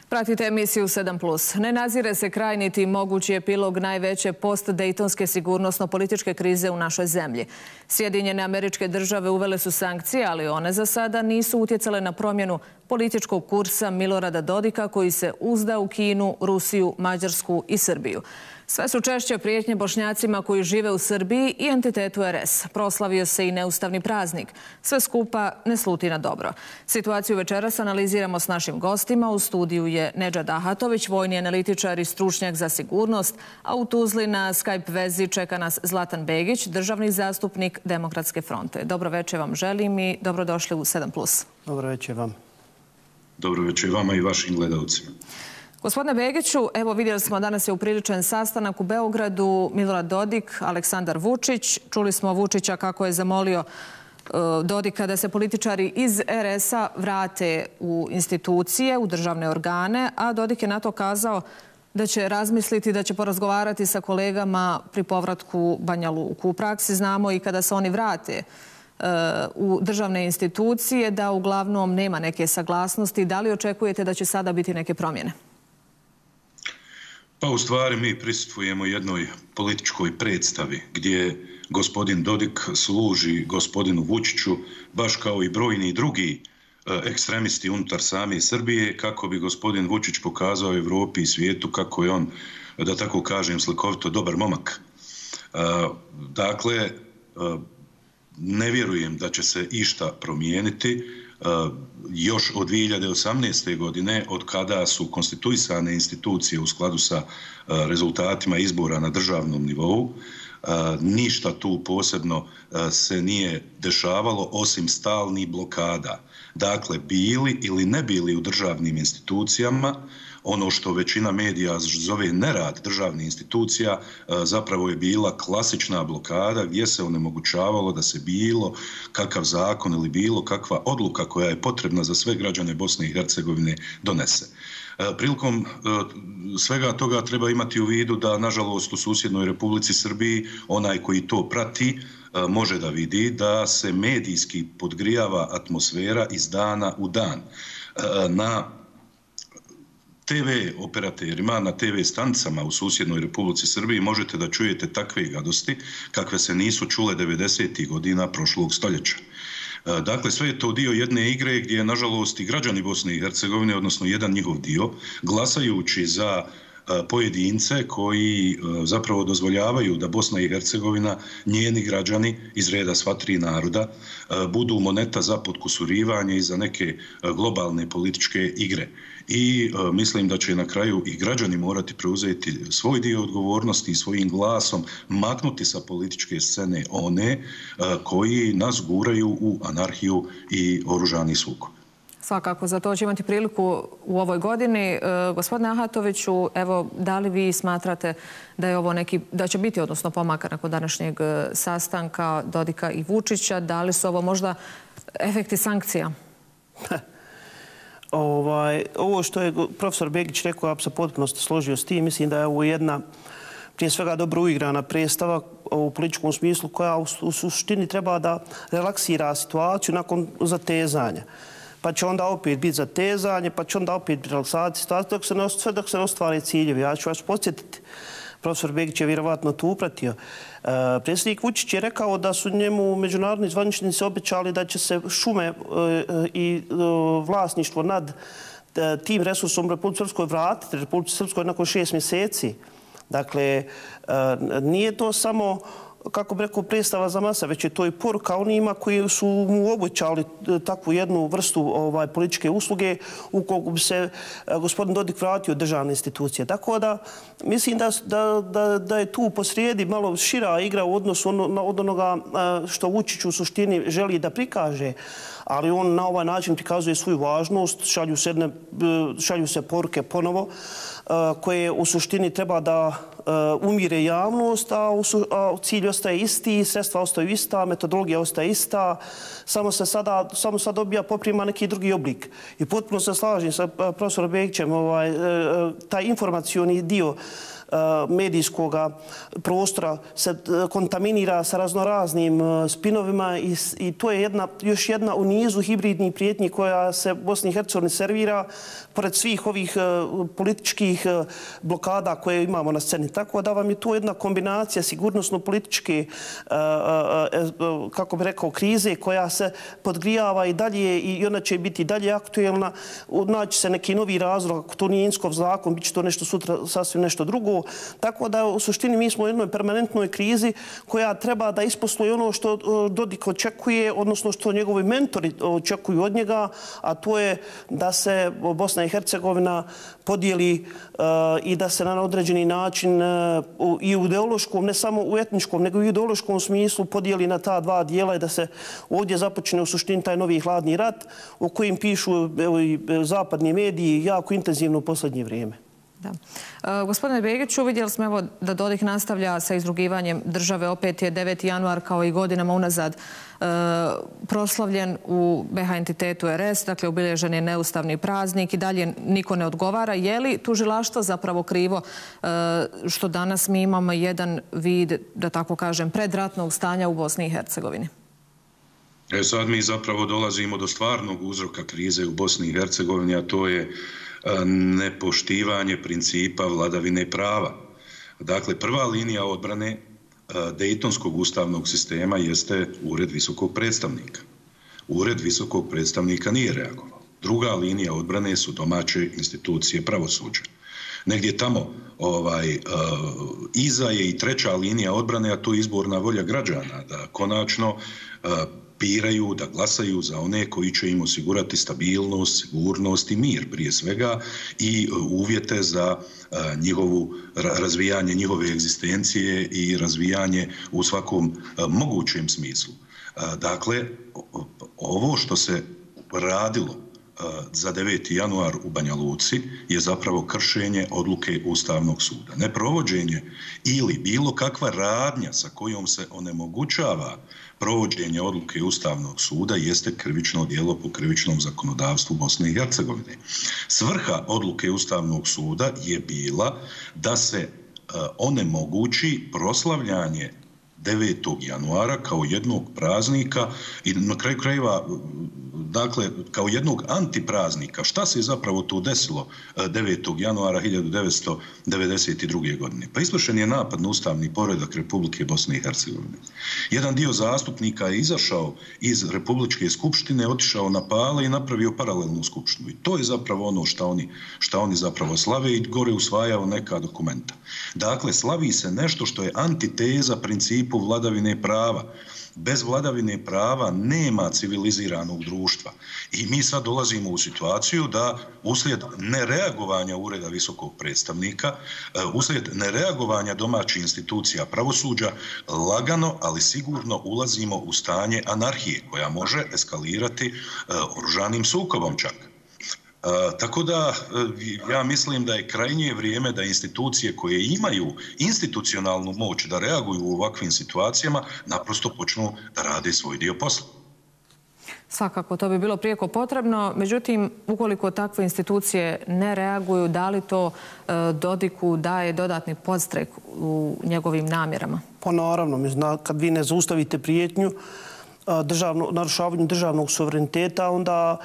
Pratite emisiju 7+. Ne nazire se kraj niti mogući epilog najveće post-dejtonske sigurnosno-političke krize u našoj zemlji. Sjedinjene Američke Države uvele su sankcije, ali one za sada nisu utjecale na promjenu političkog kursa Milorada Dodika, koji se uzda u Kinu, Rusiju, Mađarsku i Srbiju. Sve su češće prijetnje Bošnjacima koji žive u Srbiji i entitetu RS. Proslavio se i neustavni praznik. Sve skupa ne sluti na dobro. Situaciju večeras analiziramo s našim gostima. U studiju je Nedžad Ahatović, vojni analitičar i stručnjak za sigurnost, a u Tuzli na Skype vezi čeka nas Zlatan Begić, državni zastupnik Demokratske fronte. Dobro večer vam želim i dobrodošli u 7+. Dobro večer vam. Dobro večer vama i vašim gledalcima. Gospodine Begiću, evo vidjeli smo danas je upriličen sastanak u Beogradu Milorad Dodik, Aleksandar Vučić. Čuli smo Vučića kako je zamolio Dodika da se političari iz RS-a vrate u institucije, u državne organe, a Dodik je na to kazao da će razmisliti, da će porazgovarati sa kolegama pri povratku Banja Luku. U praksi znamo i kada se oni vrate u državne institucije da uglavnom nema neke saglasnosti. Da li očekujete da će sada biti neke promjene? Pa u stvari mi prisustvujemo jednoj političkoj predstavi gdje gospodin Dodik služi gospodinu Vučiću, baš kao i brojni drugi ekstremisti unutar same Srbije, kako bi gospodin Vučić pokazao Europi i svijetu kako je on, da tako kažem slikovito, dobar momak. Dakle, ne vjerujem da će se išta promijeniti. Još od 2018. godine, od kada su konstituisane institucije u skladu sa rezultatima izbora na državnom nivou, ništa tu posebno se nije dešavalo osim stalnih blokada. Dakle, bili ili ne bili u državnim institucijama, ono što većina medija zove nerad državnih institucija zapravo je bila klasična blokada gdje se onemogućavalo da se bilo kakav zakon ili bilo kakva odluka koja je potrebna za sve građane Bosne i Hercegovine donese. Prilikom svega toga treba imati u vidu da, nažalost, u susjednoj Republici Srbiji onaj koji to prati može da vidi da se medijski podgrijava atmosfera iz dana u dan. Na TV operaterima, na TV stanicama u susjednoj Republici Srbiji možete da čujete takve gadosti kakve se nisu čule 90. godina prošlog stoljeća. Dakle, sve je to dio jedne igre gdje, nažalost, i građani Bosne i Hercegovine, odnosno jedan njihov dio, glasajući za pojedince koji zapravo dozvoljavaju da Bosna i Hercegovina, njeni građani iz reda sva tri naroda, budu moneta za potkusurivanje i za neke globalne političke igre. I mislim da će na kraju i građani morati preuzeti svoj dio odgovornosti i svojim glasom maknuti sa političke scene one koji nas guraju u anarhiju i oružani sukob. Svakako, za to će imati priliku u ovoj godini. Gospodine Ahatoviću, evo, da li vi smatrate da je ovo da će biti, odnosno, pomaka nakon današnjeg sastanka Dodika i Vučića? Da li su ovo možda efekti sankcija? Ovo što je profesor Begić rekao, ja sam potpuno složio s tim. Mislim da je ovo jedna, prije svega, dobro uigrana predstava u političkom smislu koja u suštini treba da relaksira situaciju nakon zatezanja. Pa će onda opet biti zatezanje, pa će onda opet relaksati situaciju, sve dok se ne ostvare ciljevi. Ja ću vas podsjetiti, profesor Begić je vjerovatno to upratio. Predsjednik Vučić je rekao da su njemu međunarodni zvaničnici obećali da će se šume i vlasništvo nad tim resursom Republici Srpskoj vratiti Republici Srpskoj nakon 6 mjeseci. Dakle, nije to samo, kako bi rekao, predstava za masa, već je to i poruka onima koji su mu obećali takvu jednu vrstu političke usluge ukoliko bi se gospodin Dodik vratio u državne institucije. Tako da mislim da je tu posrijedi malo šira igra u odnosu od onoga što Vučić u suštini želi da prikaže, ali on na ovaj način prikazuje svoju važnost, šalju se poruke ponovo koje u suštini treba da umire javnost, a cilj ostaje isti, sredstva ostaju ista, metodologija ostaje ista, samo sad dobija, poprima neki drugi oblik. I potpuno se slažem sa profesorom Begićem, taj informacioni dio medijskog prostora se kontaminira sa raznoraznim spinovima i to je još jedna u nizu hibridnih prijetnji koja se Bosni i Hercegovini servira pored svih ovih političkih blokada koje imamo na sceni. Tako da vam je to jedna kombinacija sigurnosno-političke, kako bi rekao, krize koja se podgrijava i dalje i ona će biti dalje aktuelna. Naći se neki novi razlog, ako to nije Inskov zakon, bit će to nešto sutra sasvim nešto drugo. Tako da u suštini mi smo u jednoj permanentnoj krizi koja treba da isposluje ono što Dodik očekuje, odnosno što njegovi mentori očekuju od njega, a to je da se Bosna i Hercegovina podijeli i da se na određeni način i u ideološkom, ne samo u etničkom, nego i u ideološkom smislu podijeli na ta dva dijela i da se ovdje započne u suštini taj novi hladni rat o kojim pišu zapadni mediji jako intenzivno u posljednje vrijeme. Da. Gospodine Begiću, vidjeli smo evo da Dodik nastavlja sa izrugivanjem države. Opet je 9. januar kao i godinama unazad proslavljen u BiH entitetu RS, dakle obilježen je neustavni praznik i dalje niko ne odgovara. Je li tužilaštvo zapravo krivo što danas mi imamo jedan vid, da tako kažem, predratnog stanja u Bosni i Hercegovini? Sad mi zapravo dolazimo do stvarnog uzroka krize u Bosni i Hercegovini, a to je nepoštivanje principa vladavine prava. Dakle, prva linija odbrane Dejtonskog ustavnog sistema jeste Ured visokog predstavnika. Ured visokog predstavnika nije reagovao. Druga linija odbrane su domaće institucije pravosuđa. Negdje tamo iza je i treća linija odbrane, a to je izborna volja građana, da konačno biraju, da glasaju za one koji će im osigurati stabilnost, sigurnost i mir prije svega i uvjete za razvijanje njihove egzistencije i razvijanje u svakom mogućem smislu. Dakle, ovo što se radilo za 9. januar u Banja Luci je zapravo kršenje odluke Ustavnog suda. Neprovođenje ili bilo kakva radnja sa kojom se onemogućava provođenje odluke Ustavnog suda jeste krivično djelo po krivičnom zakonodavstvu Bosne i Hercegovine. Svrha odluke Ustavnog suda je bila da se onemogući proslavljanje 9. januara kao jednog praznika i na kraju krajeva, dakle, kao jednog antipraznika. Šta se je zapravo tu desilo 9. januara 1992. godine? Pa izvršen je napad na ustavni poredak Republike Bosne i Hercegovine. Jedan dio zastupnika je izašao iz Republičke skupštine, otišao na Pale i napravio paralelnu skupštinu. I to je zapravo ono šta oni zapravo slave i gore usvajao neka dokumenta. Dakle, slavi se nešto što je antiteza principu vladavine prava. Bez vladavine prava nema civiliziranog društva. I mi sad dolazimo u situaciju da uslijed nereagovanja Ureda visokog predstavnika, uslijed nereagovanja domaćih institucija pravosuđa, lagano, ali sigurno ulazimo u stanje anarhije koja može eskalirati oružanim sukobom čak. Tako da ja mislim da je krajnje vrijeme da institucije koje imaju institucionalnu moć da reaguju u ovakvim situacijama naprosto počnu da rade svoj dio posla. Svakako, to bi bilo prijeko potrebno. Međutim, ukoliko takve institucije ne reaguju, da li to Dodiku daje dodatni podstrek u njegovim namjerama? Pa naravno, kad vi ne zaustavite prijetnju narušavanju državnog suvereniteta, onda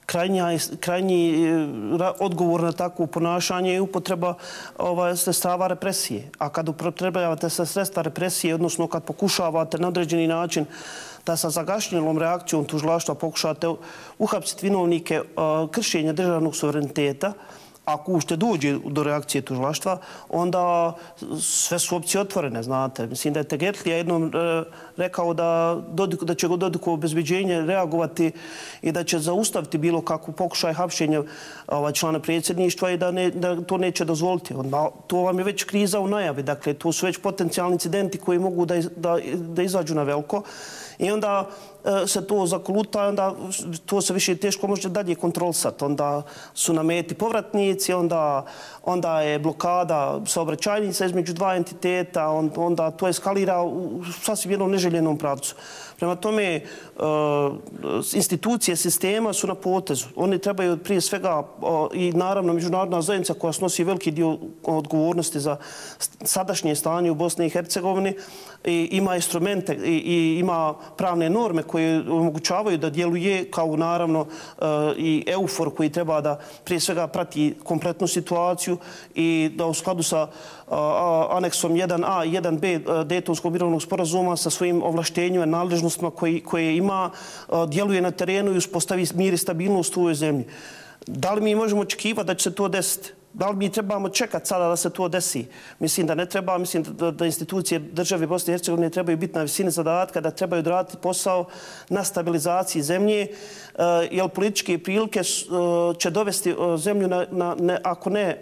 krajnji odgovor na takvo ponašanje je upotreba sredstava represije. A kad upotrebljavate sredstva represije, odnosno kad pokušavate na određeni način da sa zagašnjelom reakcijom tužilaštva pokušate uhapsiti vinovnike kršenja državnog suvereniteta, ako ušte dođe do reakcije tužilaštva, onda sve su opcije otvorene, znate. Mislim da je Tegetlija jednom rekao da će Dodikovo obezbeđenje reagovati i da će zaustaviti bilo kakvu pokušaj hapšenja člana predsjedništva i da to neće dozvoliti. To vam je već kriza u najavi, dakle, to su već potencijalni incidenti koji mogu da izađu na veliko. I onda se to zakoluta, onda to se više teško može dalje kontrolisati. Onda su na meti povratnici, onda je blokada saobraćajnica između dva entiteta, onda to eskalira u sasvim jednom neželjenom pravcu. Prema tome, institucije sistema su na potezu. Oni trebaju prije svega i naravno međunarodna zajednica koja snosi veliki dio odgovornosti za sadašnje stanje u Bosni i Hercegovini i ima instrumente i ima pravne norme koje omogućavaju da djeluje kao naravno i EUFOR koji treba da prije svega prati kompletnu situaciju i da u skladu sa aneksom 1a i 1b Dejtonskog mirovnog sporazuma sa svojim ovlaštenjima i nadležnostima koje ima, djeluje na terenu i uspostavi mir i stabilnost u ovoj zemlji. Da li mi možemo očekivati da će se to desiti? Da li mi trebamo čekati sada da se to desi? Mislim da ne treba. Mislim da institucije države Bosne i Hercegovine trebaju biti na visini zadatka, da trebaju raditi posao na stabilizaciji zemlje, jer političke prilike će dovesti zemlju, ako ne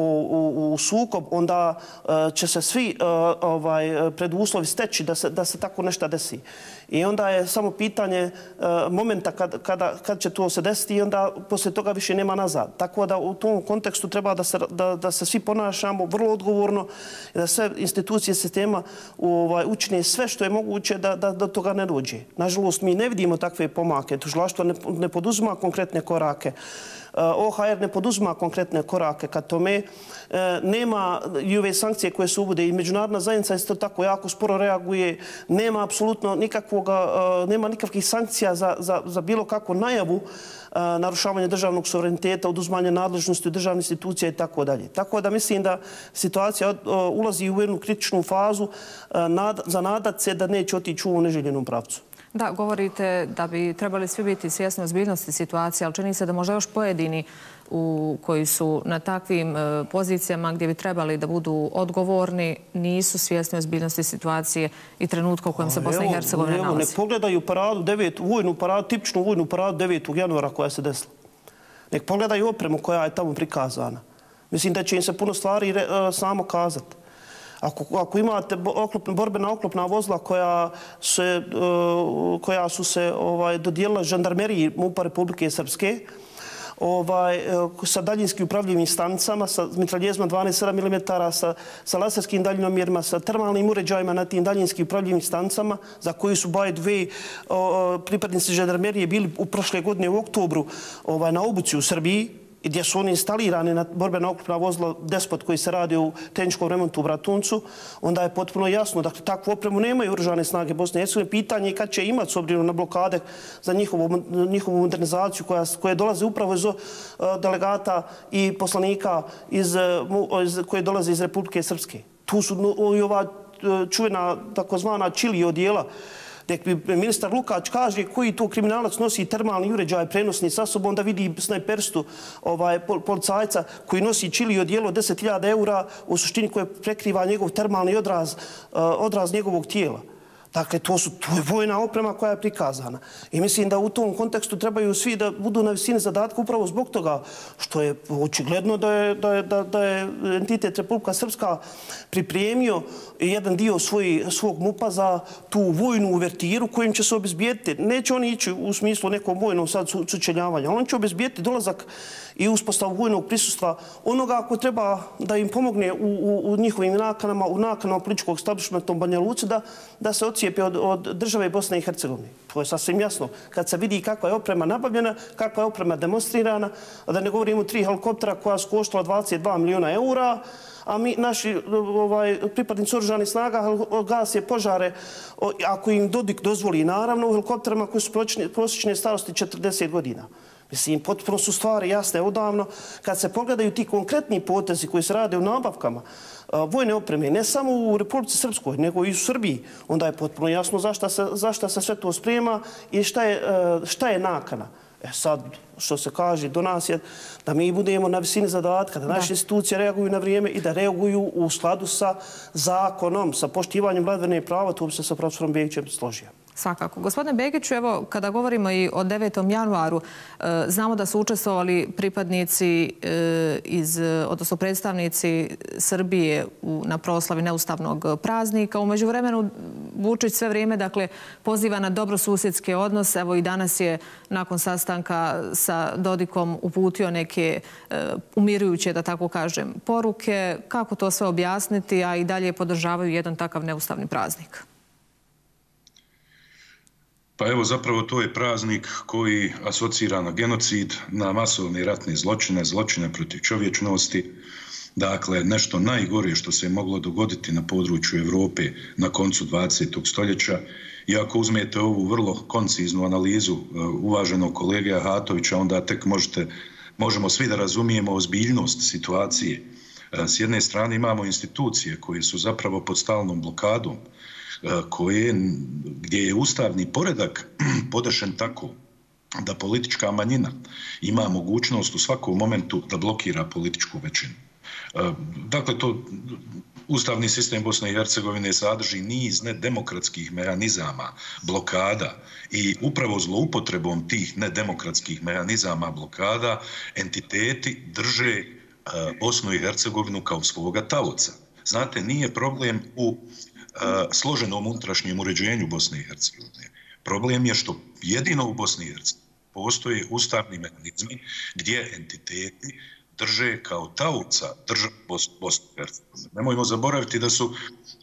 u sukob, onda će se svi preduslovi steći da se tako nešto desi. I onda je samo pitanje momenta kad će to se desiti i onda poslije toga više nema nazad. Tako da u tom kontekstu treba da se svi ponašamo vrlo odgovorno i da sve institucije sistema učine sve što je moguće da do toga ne dođe. Nažalost, mi ne vidimo takve pomake. Tužilaštvo ne poduzima konkretne korake. OHR ne poduzima konkretne korake ka tome. Nema i ove sankcije koje se uvode i međunarodna zajednica isto tako jako sporo reaguje. Nema apsolutno nema nikakvih sankcija za bilo kakvu najavu narušavanja državnog suvereniteta, oduzimanja nadležnosti u državnih institucija i tako dalje. Tako da mislim da situacija ulazi u jednu kritičnu fazu za nadat se da neće otići u neželjenom pravcu. Da, govorite da bi trebali svi biti svjesni ozbiljnosti situacije, ali čini se da možda još pojedini koji su na takvim pozicijama gdje bi trebali da budu odgovorni nisu svjesni ozbiljnosti situacije i trenutka u kojem se Bosna i Hercegovina nalazi. Nek pogledaju vojnu paradu, tipičnu vojnu paradu 9. januara koja se desila. Nek pogledaju opremu koja je tamo prikazana. Mislim da će im se puno stvari samo kazati. Ako imate borbena oklopna vozila koja su se dodijelila žandarmeriji MUP-a Republike Srpske, sa daljinskim upravljivim stanicama, sa mitraljezima 12,7 mm, sa laserskim daljinomjerima, sa termalnim uređajima na tim daljinskim upravljivim stanicama, za koji su by the way pripadnici žandarmerije bili u prošle godine u oktobru na obuci u Srbiji, gdje su oni instalirani na borbena oklopna vozila Despot koji se radi u tehničkom remontu u Bratuncu, onda je potpuno jasno da takvu opremu nemaju oružane snage Bosne i Hercegovine. Pitanje je kad će imati s obzirom na blokade za njihovu modernizaciju koje dolaze upravo iz delegata i poslanika koje dolaze iz Republike Srpske. Tu su i ova čuvena takozvana čili odjela. Nek mi ministar Lukač kaže koji to kriminalac nosi termalni uređaj prenosni sa sobom da vidi snajperstu policajca koji nosi čili odijelo 10.000 eura u suštini koje prekriva njegov termalni odraz njegovog tijela. Dakle, to je vojna oprema koja je prikazana. I mislim da u tom kontekstu trebaju svi da budu na visini zadatka upravo zbog toga što je očigledno da je entitet Republika Srpska pripremio jedan dio svog MUP-a za tu vojnu uvertiru kojim će se obezbijediti. Neće oni ići u smislu nekom vojnom sad sučeljavanja. On će obezbijediti dolazak i uspostavu vojnog prisustva onoga ko treba da im pomogne u njihovim nakanama, u nakanama političkog establishmenta u Banja Luci da se ocijepe od države Bosne i Hercegovine. To je sasvim jasno. Kad se vidi kakva je oprema nabavljena, kakva je oprema demonstrirana, da ne govorimo 3 helikoptera koja su koštala 22 miliona eura, a naši pripadnici oružanih snaga gase požare, ako im Dodik dozvoli, naravno, u helikopterima koji su prosječne starosti 40 godina. Mislim, potpuno su stvari jasne odavno. Kad se pogledaju ti konkretni potezi koji se rade u nabavkama vojne opreme, ne samo u Republici Srpskoj, nego i u Srbiji, onda je potpuno jasno zašto se sve to sprema i šta je nakana. Sad, što se kaže do nas je da mi budemo na visini zadatka, da naše institucije reaguju na vrijeme i da reaguju u skladu sa zakonom, sa poštivanjem vladavine prava. Tu bi se sa profesorom Begićem složio. Svakako. Gospodine Begiću, evo, kada govorimo i o 9. januaru, znamo da su učestvovali pripadnici odnosno predstavnici Srbije na proslavi neustavnog praznika. U međuvremenu Vučić sve vrijeme, dakle, poziva na dobrosusjedske odnose. Evo i danas je nakon sastanka sa Dodikom uputio neke umirujuće, da tako kažem, poruke. Kako to sve objasniti, a i dalje podržavaju jedan takav neustavni praznik? Pa evo, zapravo to je praznik koji asocira na genocid, na masovne ratne zločine, zločine protiv čovječnosti. Dakle, nešto najgore što se je moglo dogoditi na području Europe na koncu 20. stoljeća. I ako uzmete ovu vrlo konciznu analizu uvaženog kolege Ahatovića, onda tek možemo svi da razumijemo ozbiljnost situacije. S jedne strane imamo institucije koje su zapravo pod stalnom blokadom, gdje je ustavni poredak podešen tako da politička manjina ima mogućnost u svakom momentu da blokira političku većinu. Dakle, ustavni sistem Bosne i Hercegovine sadrži niz nedemokratskih mehanizama, blokada i upravo zloupotrebom tih nedemokratskih mehanizama, blokada, entiteti drže Bosnu i Hercegovinu kao svoga taoca. Znate, nije problem u složenom unutrašnjem uređenju Bosne i Hercegovine. Problem je što jedino u Bosni i Hercegovini postoje ustavni mehanizmi gdje entiteti drže kao taoca državu Bosne i Hercegovine. Nemojmo zaboraviti da su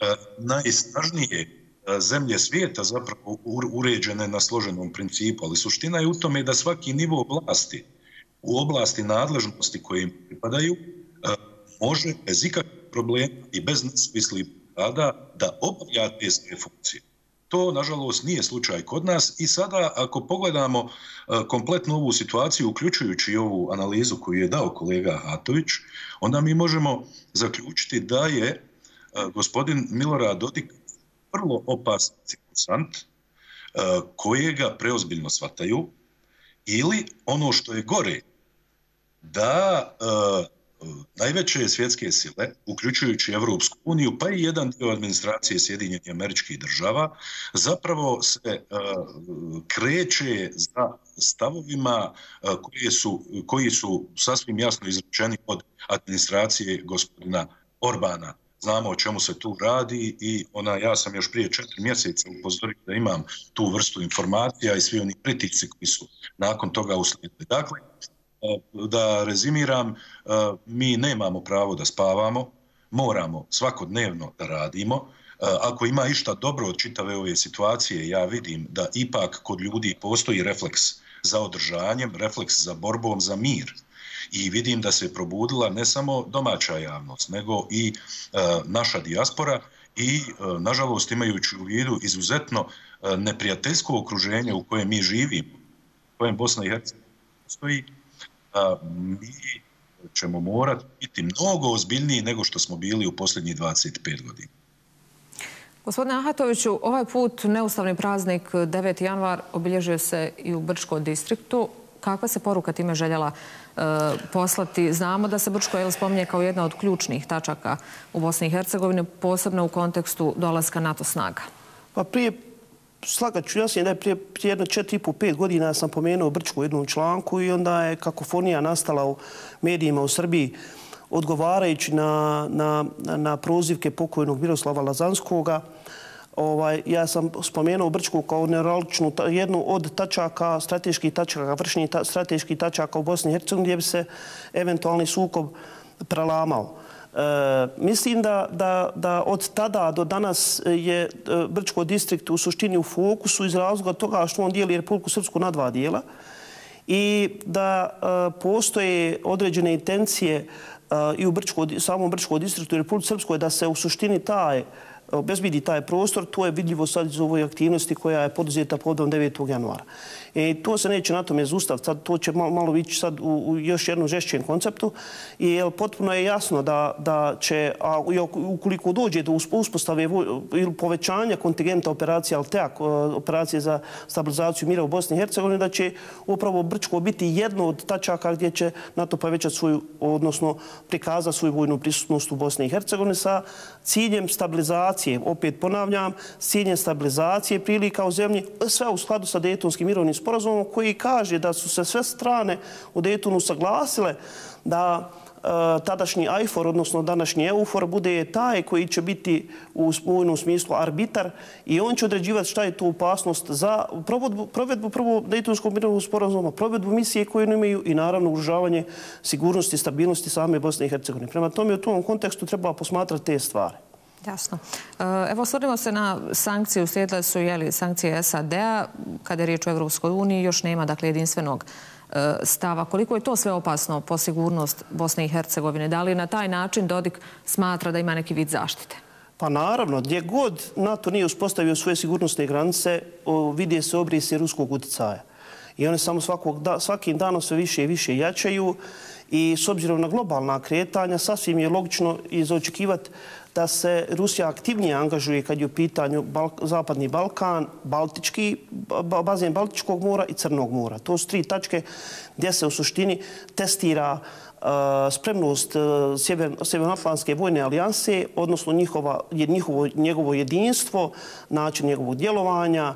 najsnažnije zemlje svijeta zapravo uređene na složenom principu, ali suština je u tome da svaki nivo vlasti u oblasti nadležnosti koje im pripadaju može bez ikakvih problema i bez nesuvislih da obavlja te svoje funkcije. To, nažalost, nije slučaj kod nas i sada, ako pogledamo kompletnu ovu situaciju, uključujući ovu analizu koju je dao kolega Ahatović, onda mi možemo zaključiti da je gospodin Milorad Dodik vrlo opasan cirkusant kojega preozbiljno shvataju ili, ono što je gore, da najveće svjetske sile, uključujući Evropsku uniju, pa i jedan dio administracije Sjedinjenih Američkih Država, zapravo se kreće za stavovima koji su sasvim jasno izrečeni od administracije gospodina Orbana. Znamo o čemu se tu radi i ja sam još prije 4 mjeseca upozorio da imam tu vrstu informacija i svi oni pritisci koji su nakon toga uslijedili. Dakle, da rezimiram, mi nemamo pravo da spavamo, moramo svakodnevno da radimo. Ako ima išta dobro od čitave ove situacije, ja vidim da ipak kod ljudi postoji refleks za održanjem, refleks za borbom za mir. I vidim da se probudila ne samo domaća javnost, nego i naša dijaspora i, nažalost, imajući u vidu izuzetno neprijateljsko okruženje u kojem mi živimo, u kojem Bosna i Hercegovina postoji, mi ćemo morati biti mnogo ozbiljniji nego što smo bili u posljednjih 25 godina. Gospodine Ahatoviću, ovaj put neustavni praznik 9. januar obilježio se i u Brčkom distriktu. Kakva se poruka time željela poslati? Znamo da se Brčko spominje kao jedna od ključnih tačaka u Bosni i Hercegovini, posebno u kontekstu dolaska NATO snaga. Pa slagat ću jasnije da je prije jedno 4,5-5 godina sam pomenuo Brčko u jednom članku i onda je kakofonija nastala u medijima u Srbiji odgovarajući na prozivke pokojnog Miroslava Lazanskoga. Ja sam spomenuo Brčko kao neuralgičnu jednu od tačaka, strateških tačaka, vršnih strateških tačaka u Bosni i Hercegovini gdje bi se eventualni sukob prelamao. Mislim da od tada do danas je Brčko distrikt u suštini u fokusu iz razloga toga što on dijeli Republiku Srpsku na 2 dijela i da postoje određene intencije i u samom Brčkom distriktu i Republike Srpskoj da se u suštini obezbedi taj prostor. To je vidljivo sad iz ovoj aktivnosti koja je poduzeta povodom 9. januara. I to se neće na tome zaustaviti. To će malo ići sad u još jednom žešćem konceptu. I potpuno je jasno da će, ukoliko dođe do uspostave ili povećanja kontingenta operacije Alteak, operacije za stabilizaciju mira u Bosni i Hercegovini, da će upravo Brčko biti jedno od tačaka gdje će NATO povećati odnosno prikazati svoju vojnu prisutnost u Bosni i Hercegovini sa ciljem stabilizacije stabilizacije, opet ponavljam, s ciljem stabilizacije prilika u zemlji, sve u skladu sa Dejtonskim mirovnim sporazumom koji kaže da su se sve strane u Dejtonu saglasile da tadašnji AIFOR, odnosno današnji EUFOR, bude taj koji će biti u vojnom smislu arbitar i on će određivati šta je to opasnost za provedbu prvo Dejtonskog mirovnog sporazuma, provedbu misije koje imaju i naravno ugrožavanje sigurnosti i stabilnosti same Bosne i Hercegovine. Prema tome u tom kontekstu treba posmatrati te stvari. Jasno. Evo, osvrnimo se na sankcije. Uslijedile su sankcije SAD-a. Kada je riječ o Evropskoj uniji, još nema jedinstvenog stava. Koliko je to sve opasno po sigurnost Bosne i Hercegovine? Da li na taj način Dodik smatra da ima neki vid zaštite? Pa naravno, gdje god NATO nije uspostavio svoje sigurnosne granice, vidje se obrisi ruskog utjecaja. I one samo svakim danom sve više i više jačaju i s obzirom na globalna kretanja sasvim je logično i za očekivati da se Rusija aktivnije angažuje kad je u pitanju Zapadni Balkan, bazen Baltičkog mora i Crnog mora. To su tri tačke gdje se u suštini testira spremnost Sjevernoatlantske vojne alijanse, odnosno njegovo jedinstvo, način njegovog djelovanja,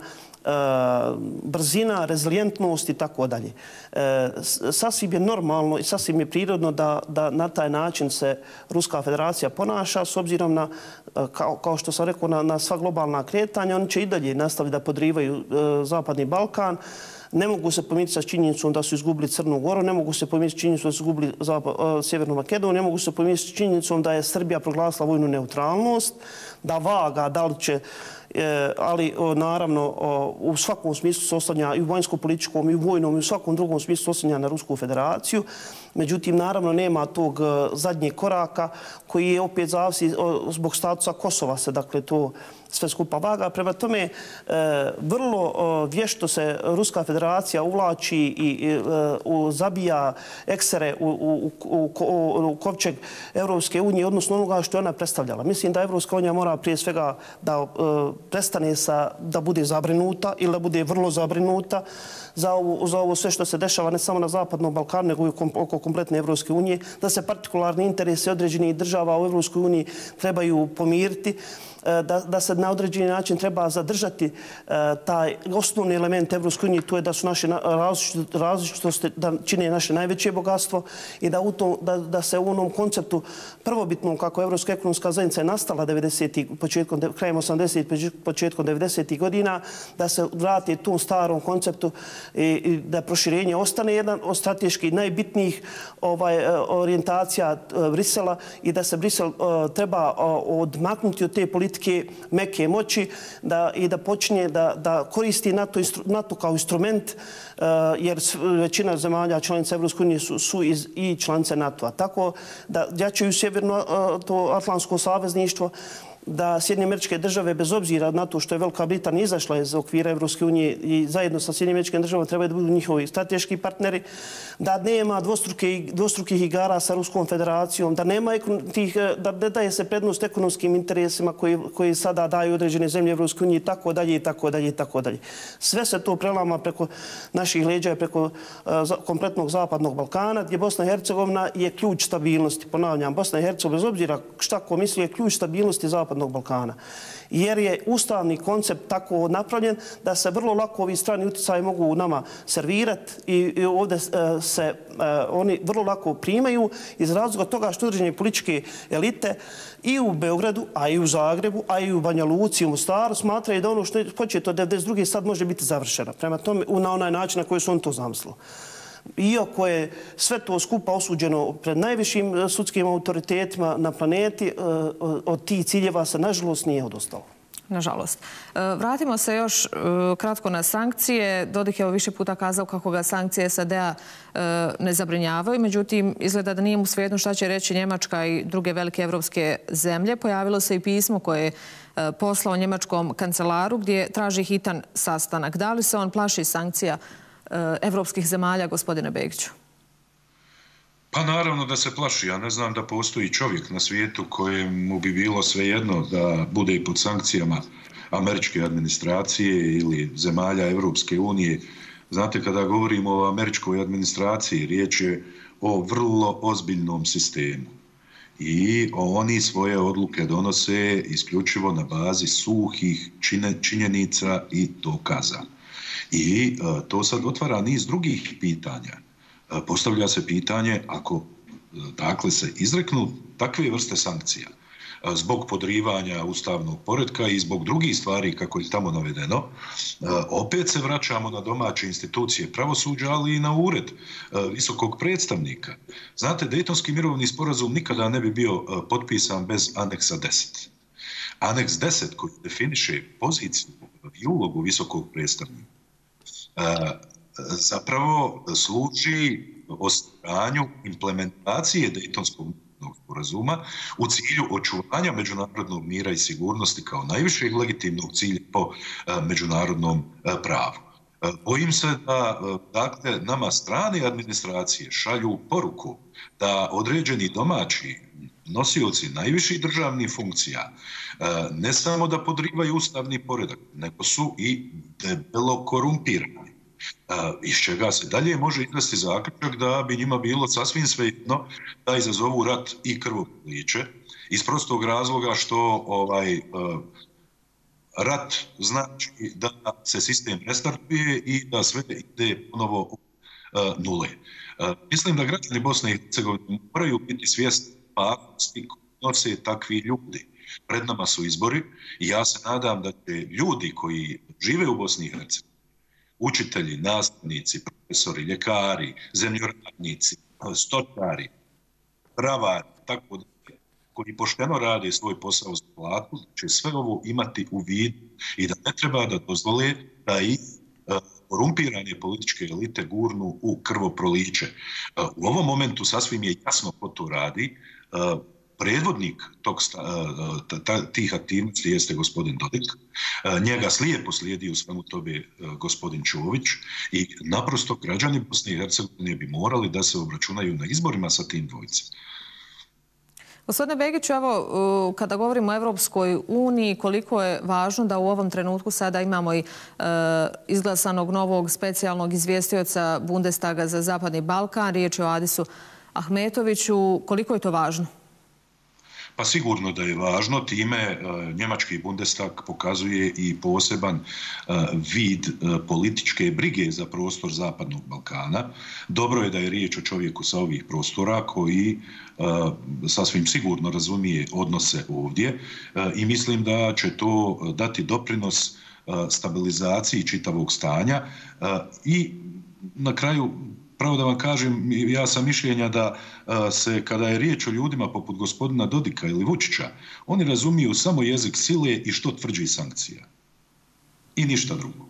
brzina, rezilijentnost i tako dalje. Sasvim je normalno i sasvim je prirodno da na taj način se Ruska federacija ponaša s obzirom na, kao što sam rekao, na sva globalna kretanja. Oni će i dalje nastaviti da podrivaju Zapadni Balkan. Ne mogu se pomiriti sa činjenicom da su izgubili Crnu Goru, ne mogu se pomiriti sa činjenicom da su izgubili Sjevernu Makedoniju, ne mogu se pomiriti sa činjenicom da je Srbija proglasila vojnu neutralnost, da vaga da li će, ali naravno u svakom smislu se oslanja i u vanjsko-političkom i u vojnom i u svakom drugom smislu se oslanja na Rusku federaciju. Međutim, naravno nema tog zadnjeg koraka koji je opet zavisi zbog statusa Kosova se, dakle, to sve skupa vaga. Prema tome, vrlo vješto se Ruska federacija uvlači i zabija eksere u kovčeg Evropske unije, odnosno onoga što je ona predstavljala. Mislim da Evropska unija mora prije svega da prestane da bude zabrinuta ili da bude vrlo zabrinuta za ovo sve što se dešava ne samo na Zapadnom Balkanu, nego i oko kompletne Evropske unije, da se partikularni interesi određenih država u Evropskoj uniji trebaju pomiriti, da se na određeni način treba zadržati taj osnovni element Evropske unije, to je da su naše različitosti, da čine naše najveće bogatstvo i da se u onom konceptu prvobitnom kako Evropska ekonomska zajednica je nastala krajem 80. početkom 90. godina, da se vrati tom starom konceptu i da proširenje ostane jedan od strateški najbitnijih orijentacija Brisela i da se Brisel treba odmaknuti od te politike meke moći i da počinje da koristi NATO kao instrument, jer većina zemalja članica Evropske unije su i članice NATO-a. Tako da jačaju Sjevernoatlantsko savezništvo, da Sjedinjene Američke Države, bez obzira na to što je Velika Britanija izašla iz okvira Evropske unije i zajedno sa Sjedinjenim Američkim Državama trebaju da budu njihovi strateški partneri, da nema dvostrukih igara sa Ruskom federacijom, da nema da ne daje se prednost ekonomskim interesima koji sada daju određene zemlje Evropske unije i tako dalje i tako dalje i tako dalje. Sve se to prelama preko naših leđa, preko kompletnog Zapadnog Balkana, gdje Bosna i Hercegovina je ključ stabilnosti. Ponavljam, Bosna i Hercegovina, bez obzira šta ko misli, je ključ stabilnosti Zapadnog Balkana. Jer je ustavni koncept tako napravljen da se vrlo lako ovi strani utjecaji mogu nama servirati i ovdje se oni vrlo lako primaju iz razloga toga što određene političke elite i u Beogradu, a i u Zagrebu, a i u Banja Luci, u Mostaru smatraju da ono što je početo od 1992. sad može biti završeno. Prema tome, na onaj način na koji su on to zamislili. Iako je sve to skupa osuđeno pred najvišim sudskim autoritetima na planeti, od tih ciljeva se nažalost nije odostalo. Nažalost. Vratimo se još kratko na sankcije. Dodik je više puta kazao kako ga sankcije SAD-a ne zabrinjavaju. Međutim, izgleda da nije mu svejedno šta će reći Njemačka i druge velike evropske zemlje. Pojavilo se i pismo koje je poslao njemačkom kancelaru gdje traži hitan sastanak. Da li se on plaši sankcija evropskih zemalja, gospodine Begiću? Pa naravno da se plaši. Ja ne znam da postoji čovjek na svijetu kojemu bi bilo svejedno da bude i pod sankcijama američke administracije ili zemalja Evropske unije. Znate, kada govorimo o američkoj administraciji, riječ je o vrlo ozbiljnom sistemu. i oni svoje odluke donose isključivo na bazi suhih činjenica i dokaza. I to sad otvara niz drugih pitanja. Postavlja se pitanje ako dakle se izreknu takve vrste sankcija zbog podrivanja ustavnog poretka i zbog drugih stvari kako je tamo navedeno, opet se vraćamo na domaće institucije pravosuđa, ali i na ured visokog predstavnika. Znate, Dejtonski mirovni sporazum nikada ne bi bio potpisan bez aneksa 10. Aneks 10 koji definiše poziciju i ulogu visokog predstavnika zapravo služi osiguranju implementacije Dejtonskog sporazuma u cilju očuvanja međunarodnog mira i sigurnosti kao najvišeg legitimnog cilja po međunarodnom pravu. Bojim se da dakle, nama strane administracije šalju poruku da određeni domaći nosioci najviših državnih funkcija ne samo da podrivaju ustavni poredak, nego su i debelo korumpirani. Iz čega se dalje može izvesti zaključak da bi njima bilo sasvim svejedno da izazovu rat i krvoproliće, iz prostog razloga što rat znači da se sistem restartuje i da sve ide ponovo u nule. Mislim da građani Bosne i Hercegovine moraju biti svjesni opasnosti koje nose takvi ljudi. Pred nama su izbori i ja se nadam da će ljudi koji žive u Bosni i Hercegovini, učitelji, nastavnici, profesori, ljekari, zemljoradnici, stočari, bravari, tako da koji pošteno rade svoj posao za platu, će sve ovo imati u vidu i da ne treba da dozvole da i korumpirane političke elite gurnu u krvoproliće. U ovom momentu sasvim je jasno ko to radi. Predvodnik tih aktivnosti jeste gospodin Dodik. Njega slijepo slijedi u svemu tobe gospodin Čović i naprosto građani Bosne i Hercegovine bi morali da se obračunaju na izborima sa tim dvojicom. Gospodine Begiću, evo, kada govorimo o Evropskoj uniji, koliko je važno da u ovom trenutku sada imamo i izglasanog novog specijalnog izvjestioca Bundestaga za Zapadni Balkan, riječ je o Adisu Ahmetoviću, koliko je to važno? Pa sigurno da je važno, time njemački Bundestag pokazuje i poseban vid političke brige za prostor Zapadnog Balkana. Dobro je da je riječ o čovjeku sa ovih prostora koji sasvim sigurno razumije odnose ovdje i mislim da će to dati doprinos stabilizaciji čitavog stanja i na kraju, pravo da vam kažem, ja sam mišljenja da se, kada je riječ o ljudima poput gospodina Dodika ili Vučića, oni razumiju samo jezik sile i što tvrđi sankcija. I ništa drugo.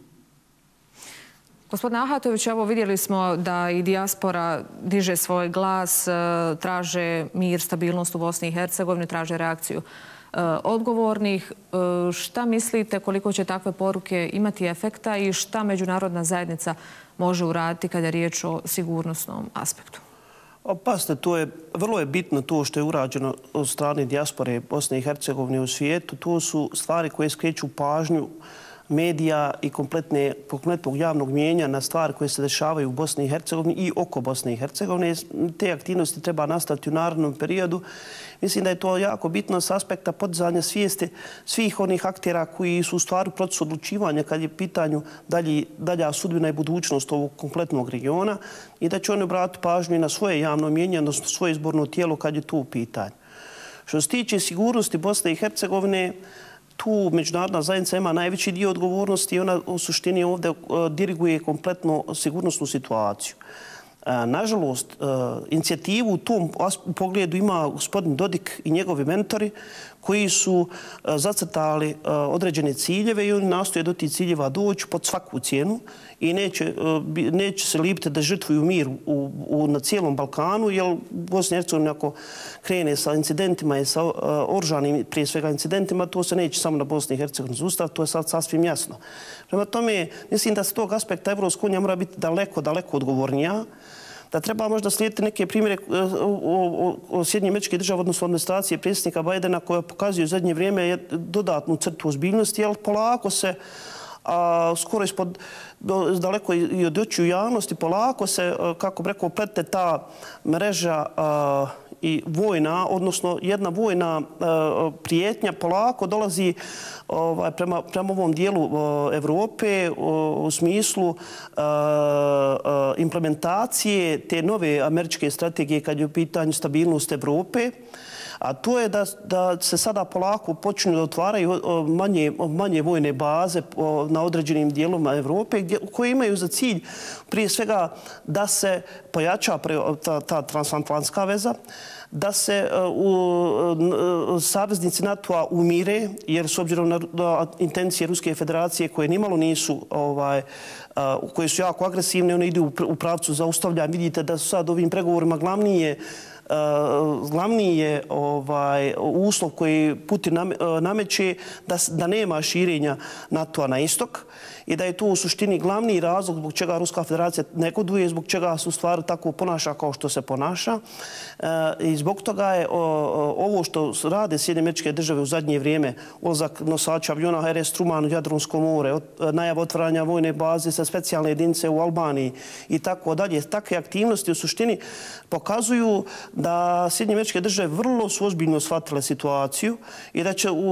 Gospodine Ahmetović, evo vidjeli smo da i dijaspora diže svoj glas, traže mir, stabilnost u Bosni i Hercegovini, traže reakciju odgovornih. Šta mislite koliko će takve poruke imati efekta i šta međunarodna zajednica može uraditi kada je riječ o sigurnosnom aspektu? Pazite, vrlo je bitno to što je urađeno od strane dijaspore Bosne i Hercegovine u svijetu. To su stvari koje skreću pažnju medija i kompletnog javnog mijenja na stvari koje se dešavaju u Bosni i Hercegovini i oko Bosne i Hercegovine. Te aktivnosti treba nastaviti u narednom periodu. Mislim da je to jako bitno s aspekta podizanja svijesti svih onih aktera koji su u stvari proces odlučivanja kad je pitanju dalja sudbina i budućnost ovog kompletnog regiona i da će oni obratiti pažnju na svoje javno mijenje, odnosno svoje izborno tijelo kad je to u pitanju. Što se tiče sigurnosti Bosne i Hercegovine, tu međunarodna zajednica ima najveći dio odgovornosti i ona u suštini ovdje diriguje kompletno sigurnosnu situaciju. Nažalost, inicijativu u tom pogledu ima gospodin Dodik i njegovi mentori koji su zacrtali određene ciljeve i oni nastoje do tih ciljeva doći pod svaku cijenu i neće se libiti da žrtvuju mir na cijelom Balkanu, jer Bosna i Hercegovina ako krene sa incidentima i sa oružanim, prije svega incidentima, to se neće samo na Bosni i Hercegovini zaustaviti, to je sad sasvim jasno. Prema tome, mislim da s tog aspekta Evropska unija mora biti daleko odgovornija, da treba možda slijediti neke primjere o Sjedinjenih Američkih Država, odnosno administracije predsjednika Bajdena koja pokazuje u zadnje vrijeme dodatnu crtu ozbiljnosti, jer polako se, skoro ispod, daleko i od očiju javnosti, polako se, kako bi rekao, plete ta mreža i vojna, odnosno jedna vojna prijetnja polako dolazi prema ovom dijelu Evrope u smislu implementacije te nove američke strategije kad je u pitanju stabilnost Evrope. A to je da se sada polako počinju da otvaraju manje vojne baze na određenim dijelovima Evrope koje imaju za cilj prije svega da se pojača ta transatlantska veza, da se saveznici NATO-a umire, jer s obzirom na intencije Ruske federacije koje nimalo nisu, koje su jako agresivne, one idu u pravcu zaustavljanja. Vidite da su sad ovim pregovorima glavni je uslov koji Putin nameće da nema širenja NATO-a na istok i da je to u suštini glavni razlog zbog čega Ruska federacija negoduje, zbog čega se u stvari tako ponaša kao što se ponaša. I zbog toga je ovo što rade Sjedinjene Američke Države u zadnje vrijeme, ulazak nosača aviona RS Truman u Jadransko more, najava otvaranja vojne baze sa specijalne jedinice u Albaniji i tako dalje. Takve aktivnosti u suštini pokazuju da Sjedinjene Američke Države vrlo su ozbiljno shvatile situaciju i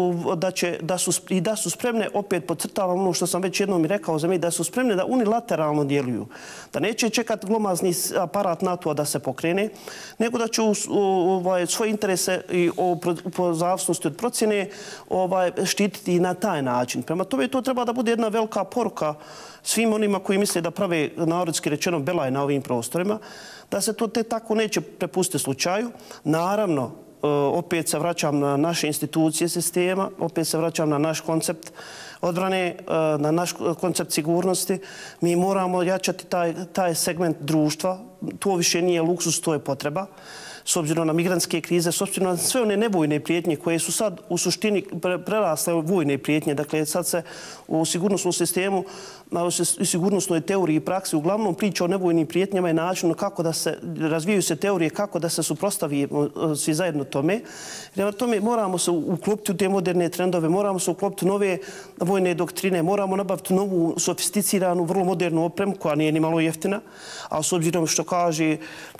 da su spremne, opet podcrtavam ono što sam već jednom i rekao za da su spremne da unilateralno djeluju. Da neće čekati glomazni aparat NATO-a da se pokrene, nego da će svoje interese i po zavisnosti od procjene štititi i na taj način. Prema tome to treba da bude jedna velika poruka svim onima koji misle da prave, narodski rečeno, belaj na ovim prostorima, da se to tako neće prepustiti slučaju. Naravno, opet se vraćam na naše institucije sistema, opet se vraćam na naš koncept odbrane, na naš koncept sigurnosti. Mi moramo jačati taj segment društva. To više nije luksus, to je potreba. S obzirom na migrantske krize, s obzirom na sve one nevojne prijetnje koje su sad u suštini prerasle u vojne prijetnje. Dakle, sad se u sigurnosnom sistemu, u sigurnosnoj teoriji i praksi uglavnom priča o nevojnim prijetnjama i načinu kako da se razvijaju se teorije, kako da se suprotstavi svi zajedno tome. Prema tome moramo se uklopiti u te moderne trendove, moramo se uklopiti u nove vojne doktrine, moramo nabaviti novu sofisticiranu, vrlo modernu opremu koja nije ni malo jeftina, a s obzirom što kaže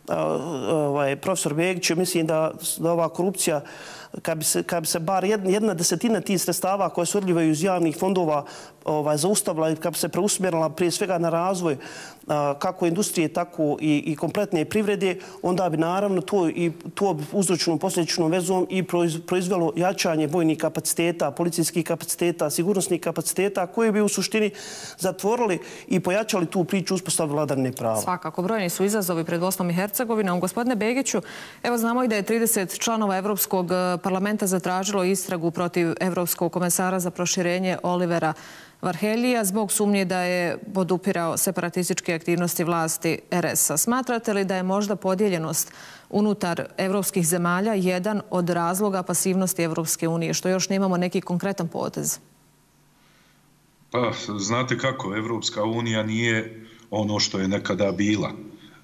profesor Begić, mislim da ova korupcija, kad bi se bar 1/10 tih sredstava koje se odljivaju iz javnih fondova zaustavila i kad bi se preusmjerila prije svega na razvoj kako industrije, tako i kompletne privrede, onda bi naravno to uzročnom posljedičnom vezom i proizvelo jačanje vojnih kapaciteta, policijskih kapaciteta, sigurnosnih kapaciteta koji bi u suštini zatvorili i pojačali tu priču uspostavu vladavine prava. Svakako, brojni su izazovi pred Bosnom i Hercegovinom. Gospodine Begiću, evo znamo i da je 30 članova Evropskog parlamenta zatražilo istragu protiv Evropskog komesara za proširenje Olivera Varheljija zbog sumnje da je podupirao separatističke aktivnosti vlasti RS-a. Smatrate li da je možda podijeljenost unutar evropskih zemalja jedan od razloga pasivnosti Evropske unije, što još nemamo neki konkretan potez? Pa, znate kako, Evropska unija nije ono što je nekada bila.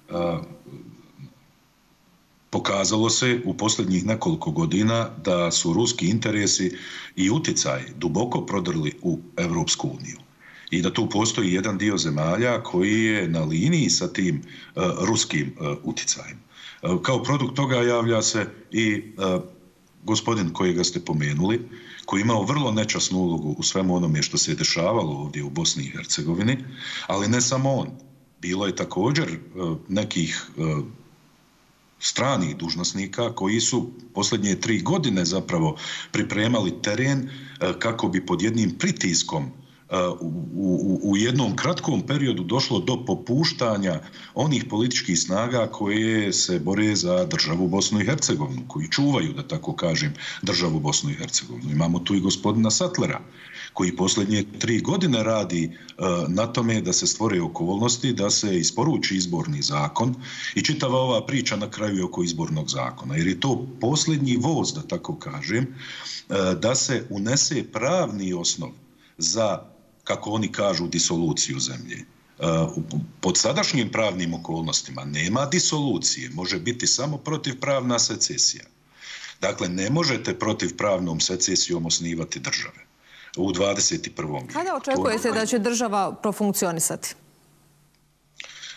Pokazalo se u posljednjih nekoliko godina da su ruski interesi i utjecaj duboko prodrli u Evropsku uniju i da tu postoji jedan dio zemalja koji je na liniji sa tim ruskim utjecajem. Kao produkt toga javlja se i gospodin kojega ste pomenuli, koji je imao vrlo nečasnu ulogu u svemu onome što se je dešavalo ovdje u Bosni i Hercegovini, ali ne samo on. Bilo je također nekih stranih dužnosnika koji su posljednje 3 godine zapravo pripremali teren kako bi pod jednim pritiskom u jednom kratkom periodu došlo do popuštanja onih političkih snaga koje se bore za državu Bosnu i Hercegovinu, koji čuvaju, da tako kažem, državu Bosnu i Hercegovinu. Imamo tu i gospodina Sattlera, koji posljednje 3 godine radi na tome da se stvore okolnosti, da se isporuči izborni zakon i čitava ova priča na kraju oko izbornog zakona. Jer je to posljednji voz, da tako kažem, da se unese pravni osnov za, kako oni kažu, disoluciju zemlje. Pod sadašnjim pravnim okolnostima nema disolucije, može biti samo protivpravna secesija. Dakle, ne možete protivpravnom secesijom osnivati države u 21. vijeku. Kada očekujete da će država profunkcionisati?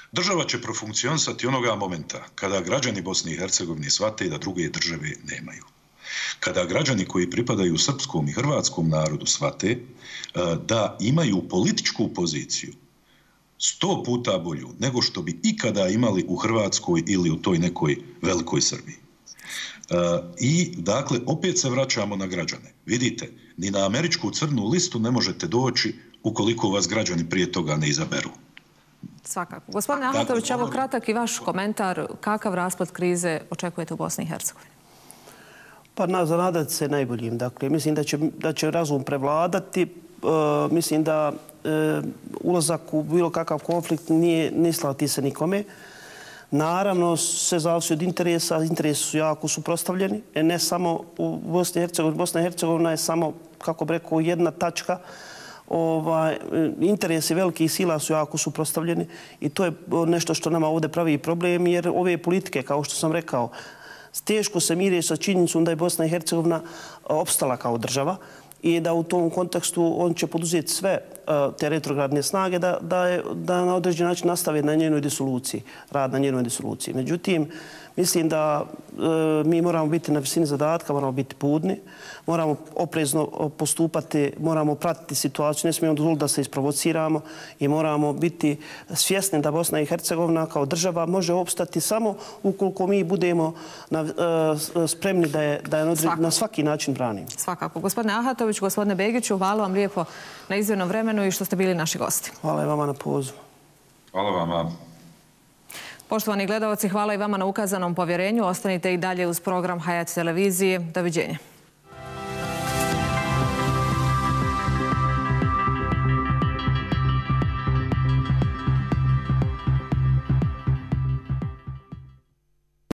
Država će profunkcionisati onoga momenta kada građani Bosne i Hercegovine shvate da druge države nemaju. Kada građani koji pripadaju srpskom i hrvatskom narodu shvate da imaju političku poziciju 100 puta bolju nego što bi ikada imali u Hrvatskoj ili u toj nekoj velikoj Srbiji. I, dakle, opet se vraćamo na građane. Vidite, ni na američku crnu listu ne možete doći ukoliko vas građani prije toga ne izaberu. Svakako. Gospodine Ahmetović, evo kratak i vaš komentar. Kakav raspad krize očekujete u Bosni i Hercegovini? Pa zanadati se najboljim. Dakle, mislim da će razum prevladati. Mislim da ulazak u bilo kakav konflikt ne isplati se nikome. Naravno, sve zavisi od interesa. Interesi su jako suprotstavljeni. Ne samo u Bosni i Hercegovini. Bosna i Hercegovina je samo, kako bi rekao, jedna tačka. Interesi velikih sila su jako suprotstavljeni i to je nešto što nama ovdje pravi problem, jer ove politike, kao što sam rekao, teško se mire sa činjenicom da je Bosna i Hercegovina opstala kao država i da u tom kontekstu on će poduzeti sve te retrogradne snage da na određen način nastave na njenoj disoluciji, rad na njenoj disoluciji. Međutim, mislim da mi moramo biti na visini zadatka, moramo biti budni, moramo oprezno postupati, moramo pratiti situaciju, ne smijemo dozvoliti da se isprovociramo i moramo biti svjesni da Bosna i Hercegovina kao država može opstati samo ukoliko mi budemo spremni da je na svaki način branimo. Svakako. Gospodine Ahmetović, gospodine Begiću, hvala vam lijepo na izdvojenom vremenu i što ste bili naši gosti. Hvala i vama na pozivu. Hvala vama. Poštovani gledalci, hvala i vama na ukazanom povjerenju. Ostanite i dalje uz program Hayat televizije. Doviđenja.